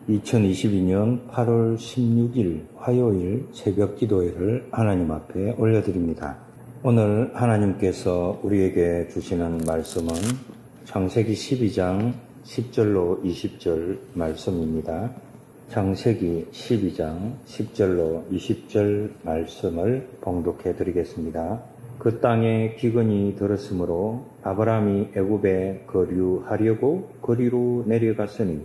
2022년 8월 16일 화요일 새벽 기도회를 하나님 앞에 올려드립니다. 오늘 하나님께서 우리에게 주시는 말씀은 창세기 12장 10절로 20절 말씀입니다. 창세기 12장 10절로 20절 말씀을 봉독해 드리겠습니다. 그 땅에 기근이 들었으므로 아브라함이 애굽에 거류하려고 거리로 내려갔으니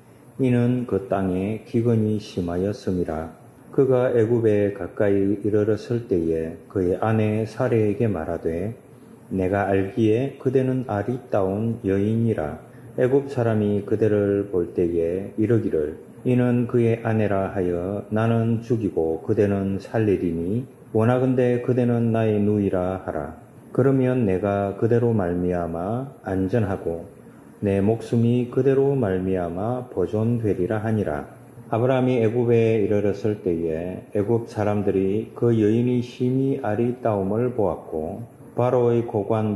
이는 그 땅에 기근이 심하였음이라. 그가 애굽에 가까이 이르렀을 때에 그의 아내 사레에게 말하되 내가 알기에 그대는 아리따운 여인이라. 애굽 사람이 그대를 볼 때에 이르기를 이는 그의 아내라 하여 나는 죽이고 그대는 살리리니 원하건대 그대는 나의 누이라 하라. 그러면 내가 그대로 말미암아 안전하고 내 목숨이 그대로 말미암아 보존되리라 하니라. 아브라함이 애굽에 이르렀을 때에 애굽 사람들이 그 여인이 심히 아리따움을 보았고 바로의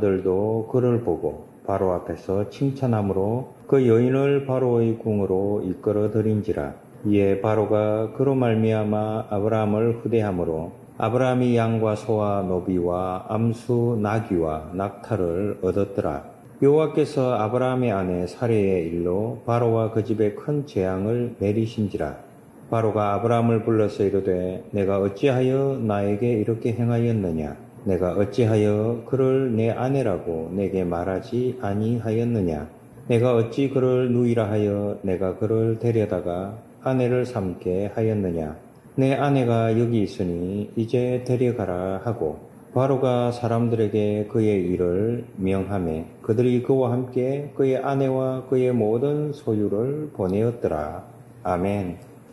고관들도 그를 보고 바로 앞에서 칭찬함으로 그 여인을 바로의 궁으로 이끌어 들인지라. 이에 바로가 그로 말미암아 아브라함을 후대함으로 아브라함이 양과 소와 노비와 암수 나귀와 낙타를 얻었더라. 여호와께서 아브라함의 아내 사레의 일로 바로와 그 집에 큰 재앙을 내리신지라. 바로가 아브라함을 불러서 이르되 내가 어찌하여 나에게 이렇게 행하였느냐? 내가 어찌하여 그를 내 아내라고 내게 말하지 아니하였느냐? 내가 어찌 그를 누이라 하여 내가 그를 데려다가 아내를 삼게 하였느냐? 내 아내가 여기 있으니 이제 데려가라 하고 바로가 사람들에게 그의 일을 명하매 그들이 그와 함께 그의 아내와 그의 모든 소유를 보내었더라. 아멘.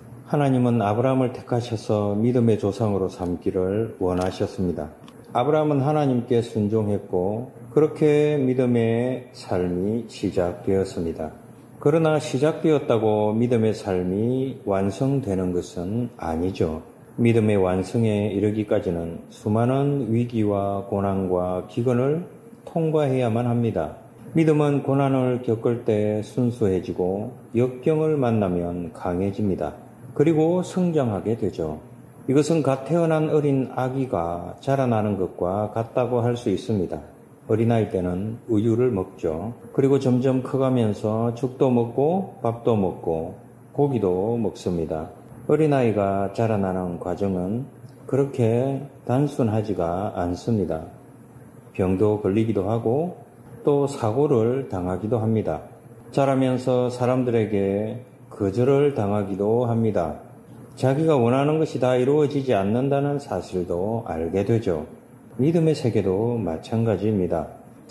하나님은 아브라함을 택하셔서 믿음의 조상으로 삼기를 원하셨습니다. 아브라함은 하나님께 순종했고 그렇게 믿음의 삶이 시작되었습니다. 그러나 시작되었다고 믿음의 삶이 완성되는 것은 아니죠. 믿음의 완성에 이르기까지는 수많은 위기와 고난과 기근을 통과해야만 합니다. 믿음은 고난을 겪을 때 순수해지고 역경을 만나면 강해집니다. 그리고 성장하게 되죠. 이것은 갓 태어난 어린 아기가 자라나는 것과 같다고 할 수 있습니다. 어린아이 때는 우유를 먹죠. 그리고 점점 커가면서 죽도 먹고 밥도 먹고 고기도 먹습니다. 어린아이가 자라나는 과정은 그렇게 단순하지가 않습니다. 병도 걸리기도 하고 또 사고를 당하기도 합니다. 자라면서 사람들에게 거절을 당하기도 합니다. 자기가 원하는 것이 다 이루어지지 않는다는 사실도 알게 되죠. 믿음의 세계도 마찬가지입니다.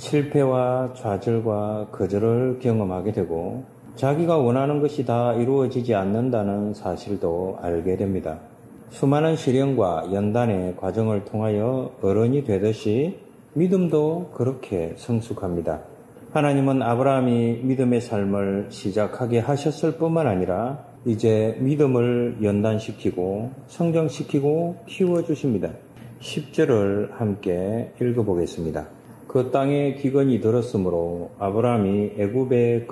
실패와 좌절과 거절을 경험하게 되고 자기가 원하는 것이 다 이루어지지 않는다는 사실도 알게 됩니다. 수많은 시련과 연단의 과정을 통하여 어른이 되듯이 믿음도 그렇게 성숙합니다. 하나님은 아브라함이 믿음의 삶을 시작하게 하셨을 뿐만 아니라 이제 믿음을 연단시키고 성장시키고 키워주십니다. 10절을 함께 읽어보겠습니다. 그 땅에 기근이 들었으므로 아브라함이 애굽에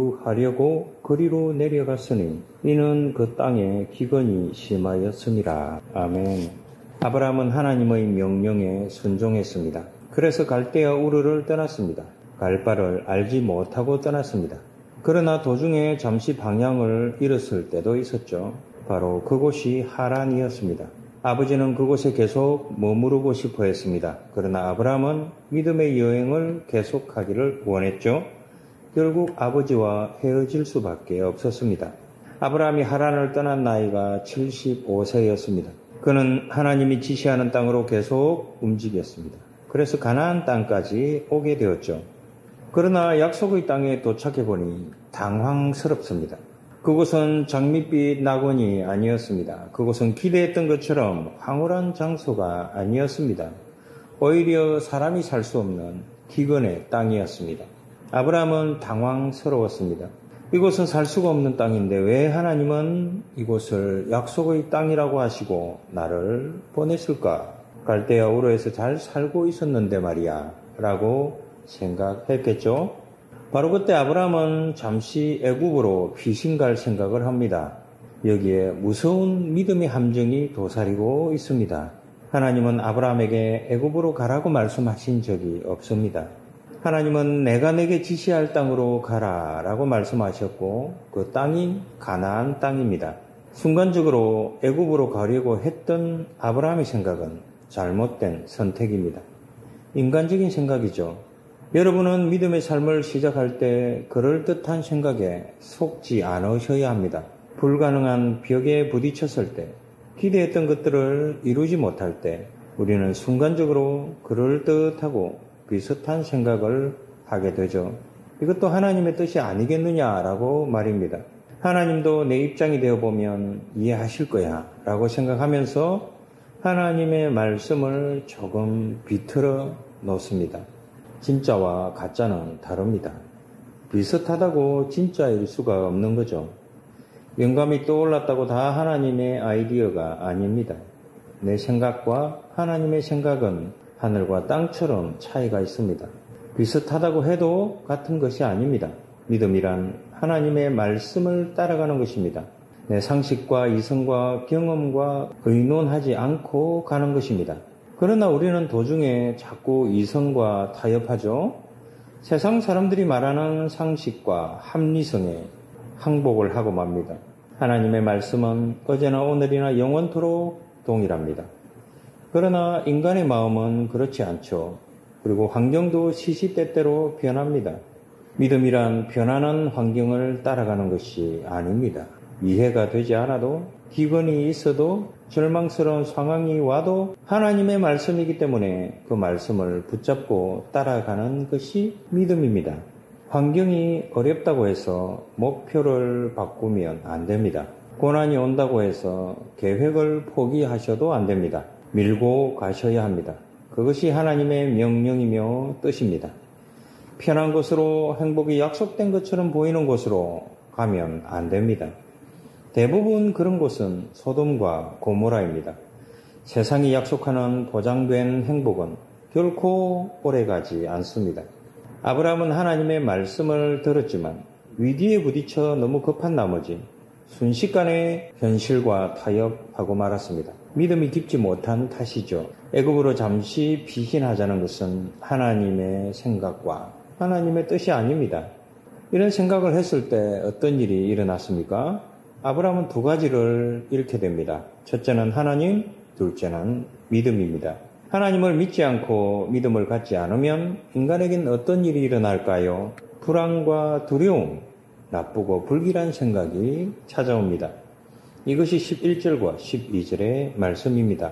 거류하려고 거리로 내려갔으니 이는 그 땅에 기근이 심하였음이라. 아멘. 아브라함은 하나님의 명령에 순종했습니다. 그래서 갈대아 우르를 떠났습니다. 갈 바를 알지 못하고 떠났습니다. 그러나 도중에 잠시 방향을 잃었을 때도 있었죠. 바로 그곳이 하란이었습니다. 아버지는 그곳에 계속 머무르고 싶어 했습니다. 그러나 아브라함은 믿음의 여행을 계속하기를 원했죠. 결국 아버지와 헤어질 수밖에 없었습니다. 아브라함이 하란을 떠난 나이가 75세였습니다. 그는 하나님이 지시하는 땅으로 계속 움직였습니다. 그래서 가나안 땅까지 오게 되었죠. 그러나 약속의 땅에 도착해 보니 당황스럽습니다. 그곳은 장밋빛 낙원이 아니었습니다. 그곳은 기대했던 것처럼 황홀한 장소가 아니었습니다. 오히려 사람이 살 수 없는 기근의 땅이었습니다. 아브라함은 당황스러웠습니다. 이곳은 살 수가 없는 땅인데 왜 하나님은 이곳을 약속의 땅이라고 하시고 나를 보냈을까? 갈대아 우르에서 잘 살고 있었는데 말이야 라고 생각했겠죠. 바로 그때 아브라함은 잠시 애굽으로 귀신 갈 생각을 합니다. 여기에 무서운 믿음의 함정이 도사리고 있습니다. 하나님은 아브라함에게 애굽으로 가라고 말씀하신 적이 없습니다. 하나님은 내가 내게 지시할 땅으로 가라라고 말씀하셨고 그 땅이 가나안 땅입니다. 순간적으로 애굽으로 가려고 했던 아브라함의 생각은 잘못된 선택입니다. 인간적인 생각이죠. 여러분은 믿음의 삶을 시작할 때 그럴듯한 생각에 속지 않으셔야 합니다. 불가능한 벽에 부딪혔을 때, 기대했던 것들을 이루지 못할 때 우리는 순간적으로 그럴듯하고 비슷한 생각을 하게 되죠. 이것도 하나님의 뜻이 아니겠느냐라고 말입니다. 하나님도 내 입장이 되어보면 이해하실 거야 라고 생각하면서 하나님의 말씀을 조금 비틀어 놓습니다. 진짜와 가짜는 다릅니다. 비슷하다고 진짜일 수가 없는 거죠. 영감이 떠올랐다고 다 하나님의 아이디어가 아닙니다. 내 생각과 하나님의 생각은 하늘과 땅처럼 차이가 있습니다. 비슷하다고 해도 같은 것이 아닙니다. 믿음이란 하나님의 말씀을 따라가는 것입니다. 내 상식과 이성과 경험과 의논하지 않고 가는 것입니다. 그러나 우리는 도중에 자꾸 이성과 타협하죠. 세상 사람들이 말하는 상식과 합리성에 항복을 하고 맙니다. 하나님의 말씀은 어제나 오늘이나 영원토록 동일합니다. 그러나 인간의 마음은 그렇지 않죠. 그리고 환경도 시시때때로 변합니다. 믿음이란 변하는 환경을 따라가는 것이 아닙니다. 이해가 되지 않아도, 기근이 있어도, 절망스러운 상황이 와도 하나님의 말씀이기 때문에 그 말씀을 붙잡고 따라가는 것이 믿음입니다. 환경이 어렵다고 해서 목표를 바꾸면 안 됩니다. 고난이 온다고 해서 계획을 포기하셔도 안 됩니다. 밀고 가셔야 합니다. 그것이 하나님의 명령이며 뜻입니다. 편한 곳으로 행복이 약속된 것처럼 보이는 곳으로 가면 안 됩니다. 대부분 그런 곳은 소돔과 고모라입니다. 세상이 약속하는 보장된 행복은 결코 오래가지 않습니다. 아브라함은 하나님의 말씀을 들었지만 위기에 부딪혀 너무 급한 나머지 순식간에 현실과 타협하고 말았습니다. 믿음이 깊지 못한 탓이죠. 애굽으로 잠시 피신하자는 것은 하나님의 생각과 하나님의 뜻이 아닙니다. 이런 생각을 했을 때 어떤 일이 일어났습니까? 아브라함은 두 가지를 잃게 됩니다. 첫째는 하나님, 둘째는 믿음입니다. 하나님을 믿지 않고 믿음을 갖지 않으면 인간에겐 어떤 일이 일어날까요? 불안과 두려움, 나쁘고 불길한 생각이 찾아옵니다. 이것이 11절과 12절의 말씀입니다.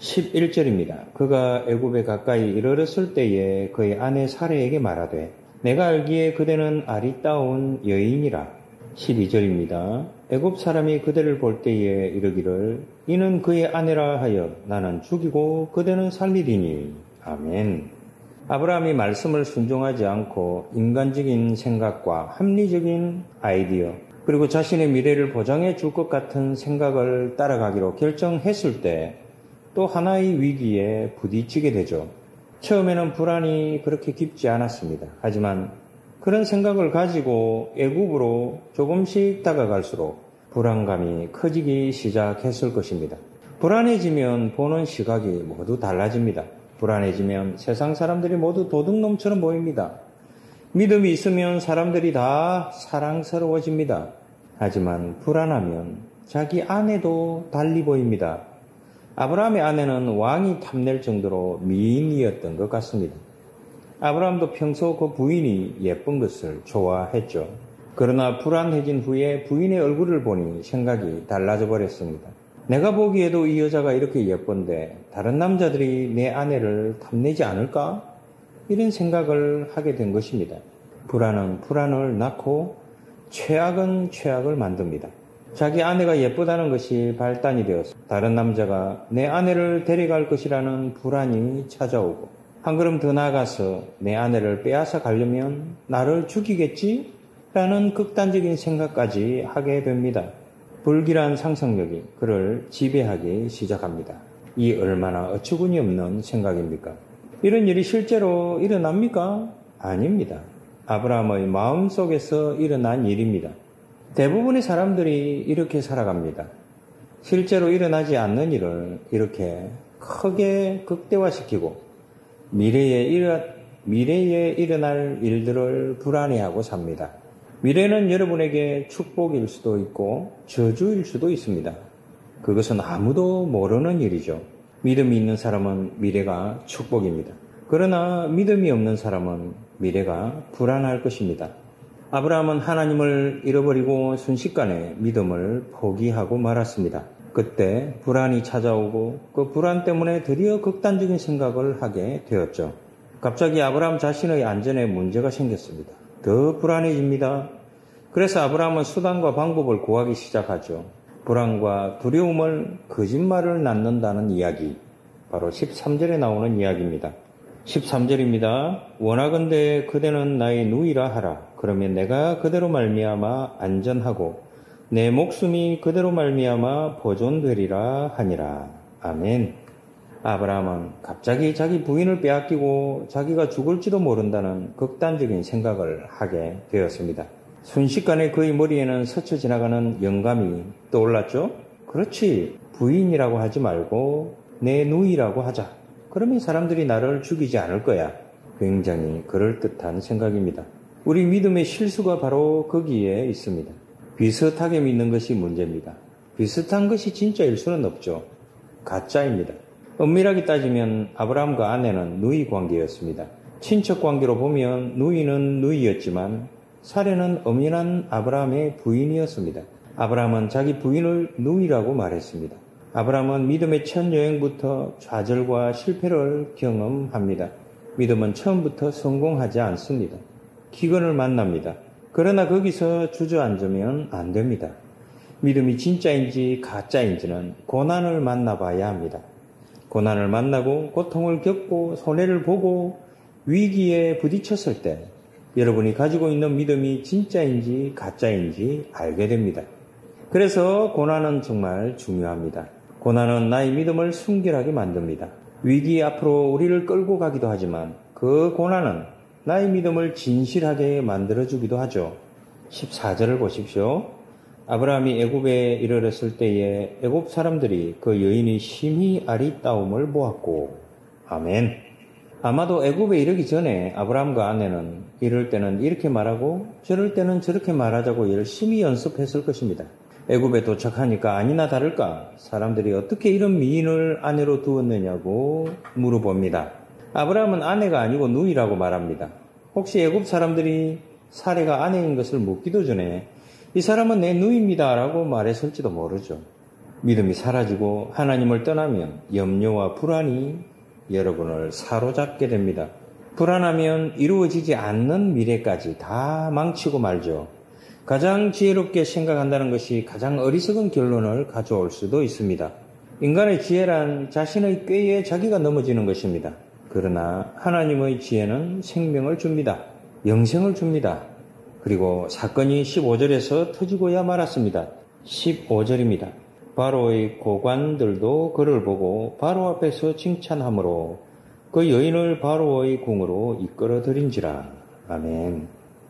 11절입니다. 그가 애굽에 가까이 이르렀을 때에 그의 아내 사레에게 말하되 내가 알기에 그대는 아리따운 여인이라. 12절입니다. 애굽 사람이 그대를 볼 때에 이르기를 이는 그의 아내라 하여 나는 죽이고 그대는 살리리니. 아멘. 아브라함이 말씀을 순종하지 않고 인간적인 생각과 합리적인 아이디어 그리고 자신의 미래를 보장해 줄 것 같은 생각을 따라가기로 결정했을 때 또 하나의 위기에 부딪히게 되죠. 처음에는 불안이 그렇게 깊지 않았습니다. 하지만 그런 생각을 가지고 애굽으로 조금씩 다가갈수록 불안감이 커지기 시작했을 것입니다. 불안해지면 보는 시각이 모두 달라집니다. 불안해지면 세상 사람들이 모두 도둑놈처럼 보입니다. 믿음이 있으면 사람들이 다 사랑스러워집니다. 하지만 불안하면 자기 아내도 달리 보입니다. 아브라함의 아내는 왕이 탐낼 정도로 미인이었던 것 같습니다. 아브라함도 평소 그 부인이 예쁜 것을 좋아했죠. 그러나 불안해진 후에 부인의 얼굴을 보니 생각이 달라져 버렸습니다. 내가 보기에도 이 여자가 이렇게 예쁜데 다른 남자들이 내 아내를 탐내지 않을까? 이런 생각을 하게 된 것입니다. 불안은 불안을 낳고 최악은 최악을 만듭니다. 자기 아내가 예쁘다는 것이 발단이 되어서 다른 남자가 내 아내를 데려갈 것이라는 불안이 찾아오고 한 걸음 더 나아가서 내 아내를 빼앗아 가려면 나를 죽이겠지? 라는 극단적인 생각까지 하게 됩니다. 불길한 상상력이 그를 지배하기 시작합니다. 이 얼마나 어처구니 없는 생각입니까? 이런 일이 실제로 일어납니까? 아닙니다. 아브라함의 마음속에서 일어난 일입니다. 대부분의 사람들이 이렇게 살아갑니다. 실제로 일어나지 않는 일을 이렇게 크게 극대화시키고 미래에 일어날 일들을 불안해하고 삽니다. 미래는 여러분에게 축복일 수도 있고 저주일 수도 있습니다. 그것은 아무도 모르는 일이죠. 믿음이 있는 사람은 미래가 축복입니다. 그러나 믿음이 없는 사람은 미래가 불안할 것입니다. 아브라함은 하나님을 잃어버리고 순식간에 믿음을 포기하고 말았습니다. 그때 불안이 찾아오고 그 불안 때문에 드디어 극단적인 생각을 하게 되었죠. 갑자기 아브라함 자신의 안전에 문제가 생겼습니다. 더 불안해집니다. 그래서 아브라함은 수단과 방법을 구하기 시작하죠. 불안과 두려움을 거짓말을 낳는다는 이야기, 바로 13절에 나오는 이야기입니다. 13절입니다. 원하건대 그대는 나의 누이라 하라. 그러면 내가 그대로 말미암아 안전하고 내 목숨이 그대로 말미암아 보존되리라 하니라. 아멘. 아브라함은 갑자기 자기 부인을 빼앗기고 자기가 죽을지도 모른다는 극단적인 생각을 하게 되었습니다. 순식간에 그의 머리에는 스쳐 지나가는 영감이 떠올랐죠. 그렇지, 부인이라고 하지 말고 내 누이라고 하자. 그러면 사람들이 나를 죽이지 않을 거야. 굉장히 그럴듯한 생각입니다. 우리 믿음의 실수가 바로 거기에 있습니다. 비슷하게 믿는 것이 문제입니다. 비슷한 것이 진짜일 수는 없죠. 가짜입니다. 엄밀하게 따지면 아브라함과 아내는 누이 관계였습니다. 친척 관계로 보면 누이는 누이였지만 사례는 엄연한 아브라함의 부인이었습니다. 아브라함은 자기 부인을 누이라고 말했습니다. 아브라함은 믿음의 첫 여행부터 좌절과 실패를 경험합니다. 믿음은 처음부터 성공하지 않습니다. 기근을 만납니다. 그러나 거기서 주저앉으면 안 됩니다. 믿음이 진짜인지 가짜인지는 고난을 만나봐야 합니다. 고난을 만나고 고통을 겪고 손해를 보고 위기에 부딪혔을 때 여러분이 가지고 있는 믿음이 진짜인지 가짜인지 알게 됩니다. 그래서 고난은 정말 중요합니다. 고난은 나의 믿음을 순결하게 만듭니다. 위기 앞으로 우리를 끌고 가기도 하지만 그 고난은 나의 믿음을 진실하게 만들어주기도 하죠. 14절을 보십시오. 아브라함이 애굽에 이르렀을 때에 애굽 사람들이 그 여인이 심히 아리따움을 보았고, 아멘. 아마도 애굽에 이르기 전에 아브라함과 아내는 이럴 때는 이렇게 말하고 저럴 때는 저렇게 말하자고 열심히 연습했을 것입니다. 애굽에 도착하니까 아니나 다를까 사람들이 어떻게 이런 미인을 아내로 두었느냐고 물어봅니다. 아브라함은 아내가 아니고 누이라고 말합니다. 혹시 애굽 사람들이 사례가 아내인 것을 묻기도 전에 이 사람은 내 누이입니다 라고 말했을지도 모르죠. 믿음이 사라지고 하나님을 떠나면 염려와 불안이 여러분을 사로잡게 됩니다. 불안하면 이루어지지 않는 미래까지 다 망치고 말죠. 가장 지혜롭게 생각한다는 것이 가장 어리석은 결론을 가져올 수도 있습니다. 인간의 지혜란 자신의 꾀에 자기가 넘어지는 것입니다. 그러나 하나님의 지혜는 생명을 줍니다. 영생을 줍니다. 그리고 사건이 15절에서 터지고야 말았습니다. 15절입니다. 바로의 고관들도 그를 보고 바로 앞에서 칭찬하므로 그 여인을 바로의 궁으로 이끌어들인지라. 아멘.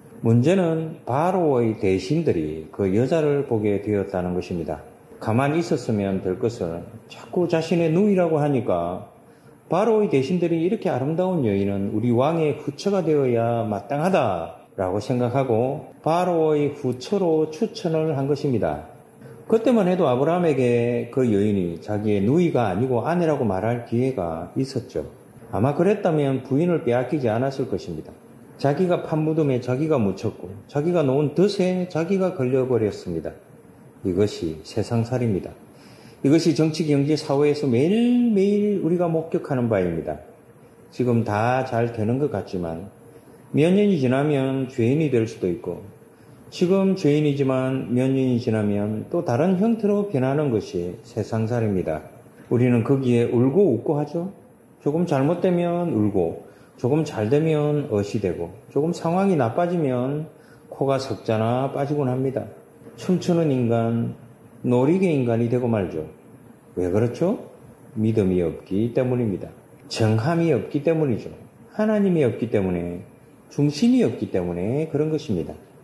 문제는 바로의 대신들이 그 여자를 보게 되었다는 것입니다. 가만히 있었으면 될 것을 자꾸 자신의 누이라고 하니까 바로의 대신들이 이렇게 아름다운 여인은 우리 왕의 후처가 되어야 마땅하다라고 생각하고 바로의 후처로 추천을 한 것입니다. 그때만 해도 아브라함에게 그 여인이 자기의 누이가 아니고 아내라고 말할 기회가 있었죠. 아마 그랬다면 부인을 빼앗기지 않았을 것입니다. 자기가 판 무덤에 자기가 묻혔고 자기가 놓은 덫에 자기가 걸려버렸습니다. 이것이 세상살이입니다. 이것이 정치, 경제, 사회에서 매일매일 우리가 목격하는 바입니다. 지금 다 잘 되는 것 같지만 몇 년이 지나면 죄인이 될 수도 있고 지금 죄인이지만 몇 년이 지나면 또 다른 형태로 변하는 것이 세상살이입니다. 우리는 거기에 울고 웃고 하죠. 조금 잘못되면 울고 조금 잘되면 어시되고 조금 상황이 나빠지면 코가 석자나 빠지곤 합니다. 춤추는 인간, 놀이개 인간이 되고 말죠. 왜 그렇죠? 믿음이 없기 때문입니다. 정함이 없기 때문이죠. 하나님이 없기 때문에, 중심이 없기 때문에 그런 것입니다.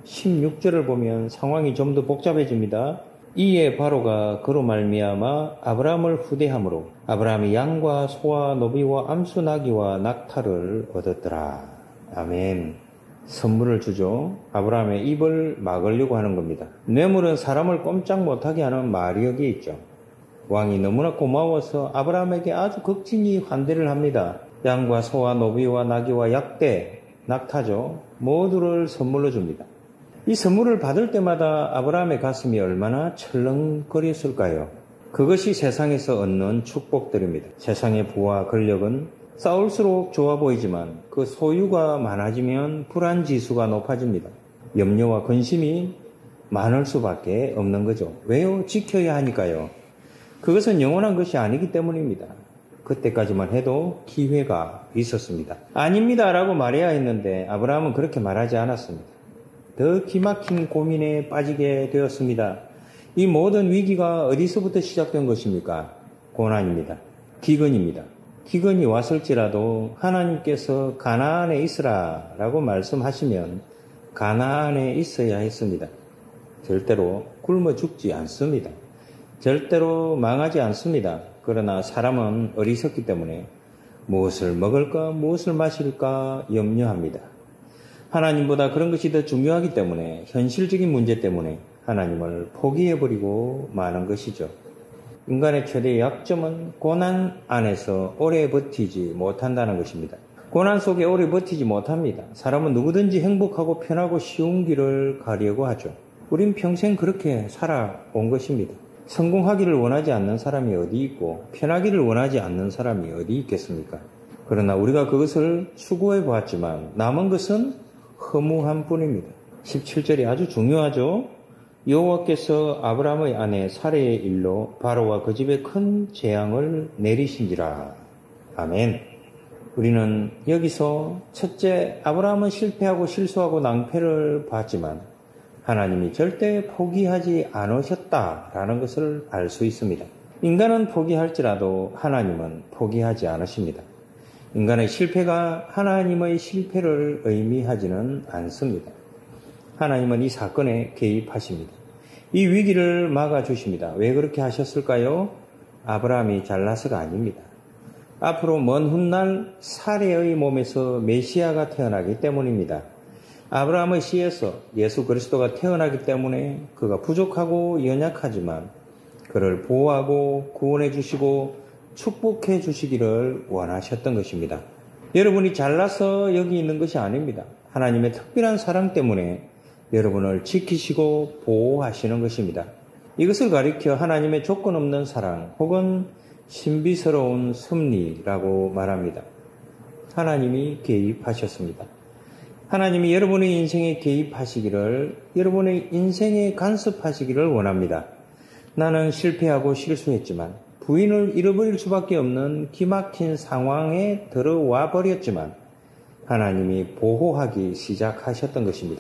16절을 보면 상황이 좀 더 복잡해집니다. 이에 바로가 그로 말미암아 아브라함을 후대함으로 아브라함이 양과 소와 노비와 암수 나귀와 낙타를 얻었더라. 아멘. 선물을 주죠. 아브라함의 입을 막으려고 하는 겁니다. 뇌물은 사람을 꼼짝 못하게 하는 마력이 있죠. 왕이 너무나 고마워서 아브라함에게 아주 극진히 환대를 합니다. 양과 소와 노비와 나귀와 약대, 낙타죠. 모두를 선물로 줍니다. 이 선물을 받을 때마다 아브라함의 가슴이 얼마나 철렁거렸을까요? 그것이 세상에서 얻는 축복들입니다. 세상의 부와 권력은 쌓을수록 좋아 보이지만 그 소유가 많아지면 불안지수가 높아집니다. 염려와 근심이 많을 수밖에 없는 거죠. 왜요? 지켜야 하니까요. 그것은 영원한 것이 아니기 때문입니다. 그때까지만 해도 기회가 있었습니다. 아닙니다 라고 말해야 했는데 아브라함은 그렇게 말하지 않았습니다. 더 기막힌 고민에 빠지게 되었습니다. 이 모든 위기가 어디서부터 시작된 것입니까? 고난입니다. 기근입니다. 기근이 왔을지라도 하나님께서 가나안에 있으라 라고 말씀하시면 가나안에 있어야 했습니다. 절대로 굶어 죽지 않습니다. 절대로 망하지 않습니다. 그러나 사람은 어리석기 때문에 무엇을 먹을까 무엇을 마실까 염려합니다. 하나님보다 그런 것이 더 중요하기 때문에 현실적인 문제 때문에 하나님을 포기해버리고 마는 것이죠. 인간의 최대 약점은 고난 안에서 오래 버티지 못한다는 것입니다. 고난 속에 오래 버티지 못합니다. 사람은 누구든지 행복하고 편하고 쉬운 길을 가려고 하죠. 우린 평생 그렇게 살아온 것입니다. 성공하기를 원하지 않는 사람이 어디 있고 편하기를 원하지 않는 사람이 어디 있겠습니까? 그러나 우리가 그것을 추구해 보았지만 남은 것은 허무한 뿐입니다. 17절이 아주 중요하죠. 여호와께서 아브라함의 아내 사레의 일로 바로와 그 집에 큰 재앙을 내리신지라. 아멘. 우리는 여기서 첫째 아브라함은 실패하고 실수하고 낭패를 봤지만 하나님이 절대 포기하지 않으셨다라는 것을 알 수 있습니다. 인간은 포기할지라도 하나님은 포기하지 않으십니다. 인간의 실패가 하나님의 실패를 의미하지는 않습니다. 하나님은 이 사건에 개입하십니다. 이 위기를 막아주십니다. 왜 그렇게 하셨을까요? 아브라함이 잘나서가 아닙니다. 앞으로 먼 훗날 사레의 몸에서 메시아가 태어나기 때문입니다. 아브라함의 씨에서 예수 그리스도가 태어나기 때문에 그가 부족하고 연약하지만 그를 보호하고 구원해 주시고 축복해 주시기를 원하셨던 것입니다. 여러분이 잘나서 여기 있는 것이 아닙니다. 하나님의 특별한 사랑 때문에 여러분을 지키시고 보호하시는 것입니다. 이것을 가리켜 하나님의 조건 없는 사랑 혹은 신비스러운 섭리라고 말합니다. 하나님이 개입하셨습니다. 하나님이 여러분의 인생에 개입하시기를, 여러분의 인생에 간섭하시기를 원합니다. 나는 실패하고 실수했지만 부인을 잃어버릴 수밖에 없는 기막힌 상황에 들어와 버렸지만 하나님이 보호하기 시작하셨던 것입니다.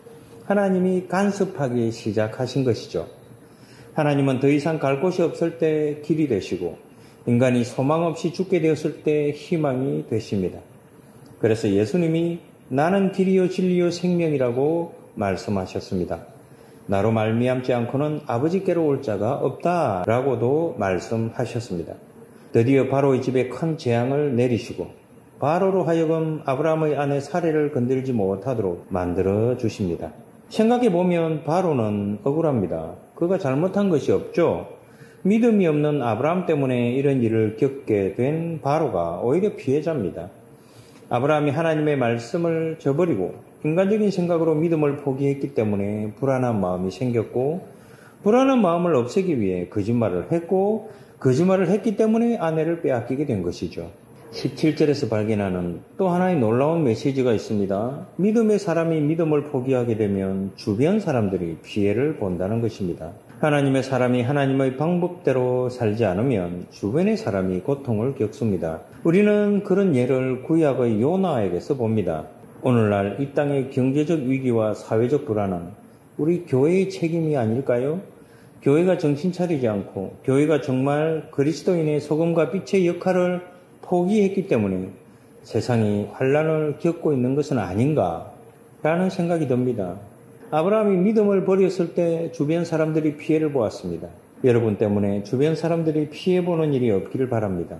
하나님이 간섭하기 시작하신 것이죠. 하나님은 더 이상 갈 곳이 없을 때 길이 되시고 인간이 소망 없이 죽게 되었을 때 희망이 되십니다. 그래서 예수님이 나는 길이요 진리요 생명이라고 말씀하셨습니다. 나로 말미암지 않고는 아버지께로 올 자가 없다라고도 말씀하셨습니다. 드디어 바로의 집에 큰 재앙을 내리시고 바로로 하여금 아브라함의 아내 사레를 건들지 못하도록 만들어 주십니다. 생각해보면 바로는 억울합니다. 그가 잘못한 것이 없죠. 믿음이 없는 아브라함 때문에 이런 일을 겪게 된 바로가 오히려 피해자입니다. 아브라함이 하나님의 말씀을 저버리고 인간적인 생각으로 믿음을 포기했기 때문에 불안한 마음이 생겼고 불안한 마음을 없애기 위해 거짓말을 했고 거짓말을 했기 때문에 아내를 빼앗기게 된 것이죠. 17절에서 발견하는 또 하나의 놀라운 메시지가 있습니다. 믿음의 사람이 믿음을 포기하게 되면 주변 사람들이 피해를 본다는 것입니다. 하나님의 사람이 하나님의 방법대로 살지 않으면 주변의 사람이 고통을 겪습니다. 우리는 그런 예를 구약의 요나에게서 봅니다. 오늘날 이 땅의 경제적 위기와 사회적 불안은 우리 교회의 책임이 아닐까요? 교회가 정신 차리지 않고 교회가 정말 그리스도인의 소금과 빛의 역할을 포기했기 때문에 세상이 환란을 겪고 있는 것은 아닌가라는 생각이 듭니다. 아브라함이 믿음을 버렸을 때 주변 사람들이 피해를 보았습니다. 여러분 때문에 주변 사람들이 피해보는 일이 없기를 바랍니다.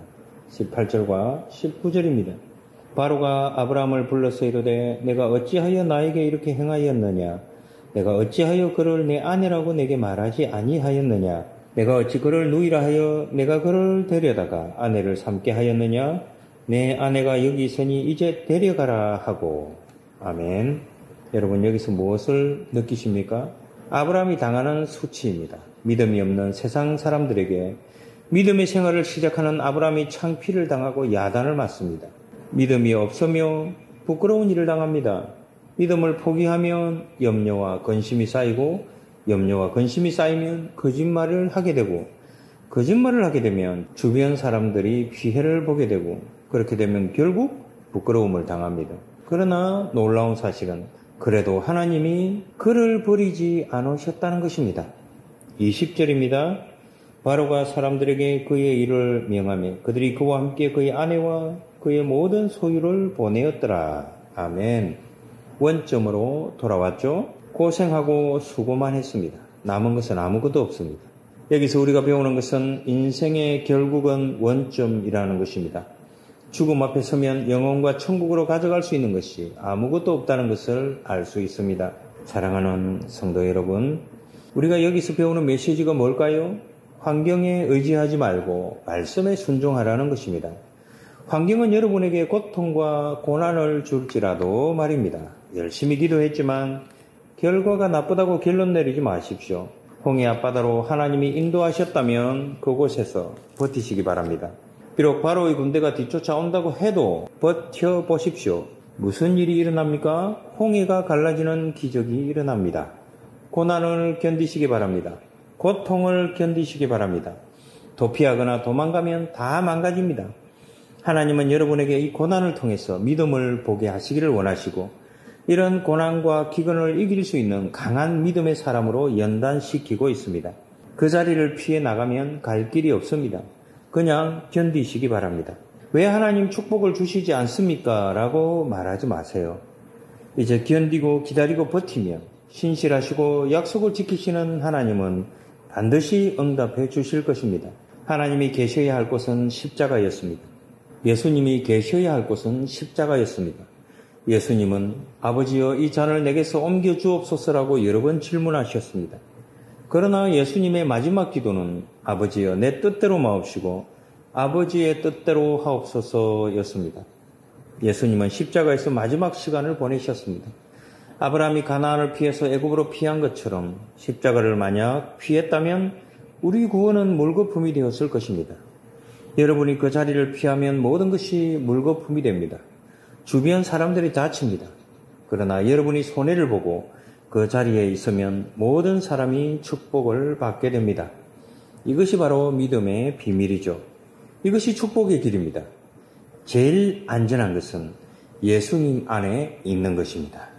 18절과 19절입니다. 바로가 아브라함을 불러서 이르되 내가 어찌하여 나에게 이렇게 행하였느냐? 내가 어찌하여 그를 내 아내라고 내게 말하지 아니하였느냐? 내가 어찌 그를 누이라 하여 내가 그를 데려다가 아내를 삼게 하였느냐? 내 아내가 여기 있으니 이제 데려가라 하고. 아멘. 여러분 여기서 무엇을 느끼십니까? 아브라함이 당하는 수치입니다. 믿음이 없는 세상 사람들에게 믿음의 생활을 시작하는 아브라함이 창피를 당하고 야단을 맞습니다. 믿음이 없으며 부끄러운 일을 당합니다. 믿음을 포기하면 염려와 근심이 쌓이고 염려와 근심이 쌓이면 거짓말을 하게 되고 거짓말을 하게 되면 주변 사람들이 피해를 보게 되고 그렇게 되면 결국 부끄러움을 당합니다. 그러나 놀라운 사실은 그래도 하나님이 그를 버리지 않으셨다는 것입니다. 20절입니다. 바로가 사람들에게 그의 일을 명하며 그들이 그와 함께 그의 아내와 그의 모든 소유를 보내었더라. 아멘. 원점으로 돌아왔죠. 고생하고 수고만 했습니다. 남은 것은 아무것도 없습니다. 여기서 우리가 배우는 것은 인생의 결국은 원점이라는 것입니다. 죽음 앞에 서면 영혼과 천국으로 가져갈 수 있는 것이 아무것도 없다는 것을 알 수 있습니다. 사랑하는 성도 여러분, 우리가 여기서 배우는 메시지가 뭘까요? 환경에 의지하지 말고 말씀에 순종하라는 것입니다. 환경은 여러분에게 고통과 고난을 줄지라도 말입니다. 열심히 기도했지만 결과가 나쁘다고 결론 내리지 마십시오. 홍해 앞바다로 하나님이 인도하셨다면 그곳에서 버티시기 바랍니다. 비록 바로의 군대가 뒤쫓아온다고 해도 버텨보십시오. 무슨 일이 일어납니까? 홍해가 갈라지는 기적이 일어납니다. 고난을 견디시기 바랍니다. 고통을 견디시기 바랍니다. 도피하거나 도망가면 다 망가집니다. 하나님은 여러분에게 이 고난을 통해서 믿음을 보게 하시기를 원하시고 이런 고난과 기근을 이길 수 있는 강한 믿음의 사람으로 연단시키고 있습니다. 그 자리를 피해 나가면 갈 길이 없습니다. 그냥 견디시기 바랍니다. 왜 하나님 축복을 주시지 않습니까? 라고 말하지 마세요. 이제 견디고 기다리고 버티면 신실하시고 약속을 지키시는 하나님은 반드시 응답해 주실 것입니다. 하나님이 계셔야 할 곳은 십자가였습니다. 예수님이 계셔야 할 곳은 십자가였습니다. 예수님은 아버지여 이 잔을 내게서 옮겨 주옵소서라고 여러 번 질문하셨습니다. 그러나 예수님의 마지막 기도는 아버지여 내 뜻대로 마옵시고 아버지의 뜻대로 하옵소서였습니다. 예수님은 십자가에서 마지막 시간을 보내셨습니다. 아브라함이 가나안을 피해서 애굽으로 피한 것처럼 십자가를 만약 피했다면 우리 구원은 물거품이 되었을 것입니다. 여러분이 그 자리를 피하면 모든 것이 물거품이 됩니다. 주변 사람들이 다칩니다. 그러나 여러분이 손해를 보고 그 자리에 있으면 모든 사람이 축복을 받게 됩니다. 이것이 바로 믿음의 비밀이죠. 이것이 축복의 길입니다. 제일 안전한 것은 예수님 안에 있는 것입니다.